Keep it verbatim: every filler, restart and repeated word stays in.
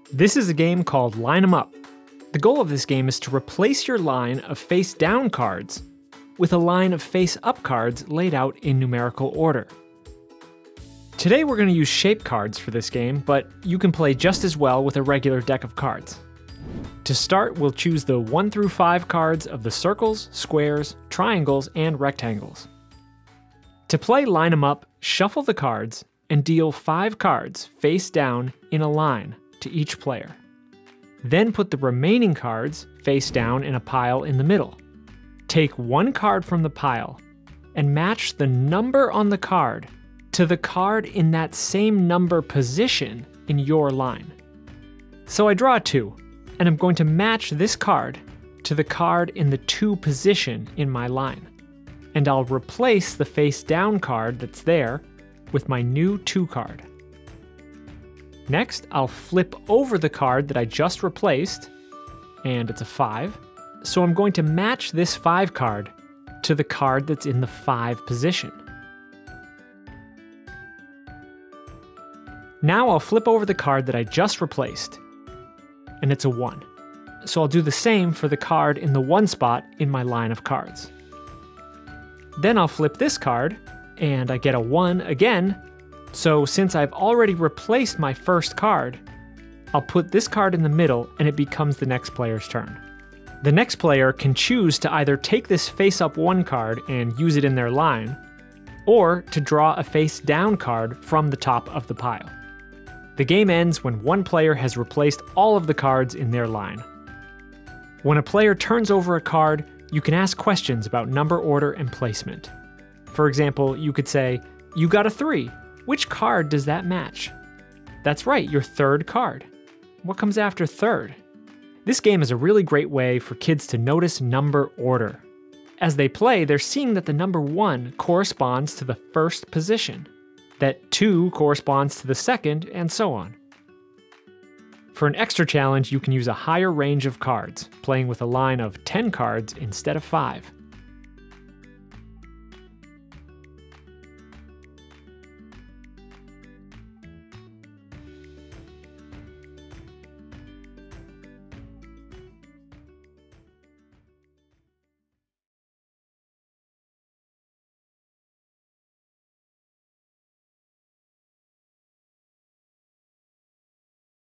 This is a game called Line 'em Up. The goal of this game is to replace your line of face-down cards with a line of face-up cards laid out in numerical order. Today we're going to use shape cards for this game, but you can play just as well with a regular deck of cards. To start, we'll choose the one through five cards of the circles, squares, triangles, and rectangles. To play Line 'em Up, shuffle the cards and deal five cards face down in a line to each player. Then put the remaining cards face down in a pile in the middle. Take one card from the pile and match the number on the card to the card in that same number position in your line. So I draw a two, and I'm going to match this card to the card in the two position in my line. And I'll replace the face down card that's there with my new two card. Next, I'll flip over the card that I just replaced, and it's a five. So I'm going to match this five card to the card that's in the five position. Now I'll flip over the card that I just replaced, and it's a one. So I'll do the same for the card in the one spot in my line of cards. Then I'll flip this card, and I get a one again. So since I've already replaced my first card, I'll put this card in the middle and it becomes the next player's turn. The next player can choose to either take this face-up one card and use it in their line, or to draw a face-down card from the top of the pile. The game ends when one player has replaced all of the cards in their line. When a player turns over a card, you can ask questions about number order and placement. For example, you could say, "You got a three. Which card does that match?" That's right, your third card. What comes after third? This game is a really great way for kids to notice number order. As they play, they're seeing that the number one corresponds to the first position, that two corresponds to the second, and so on. For an extra challenge, you can use a higher range of cards, playing with a line of ten cards instead of five.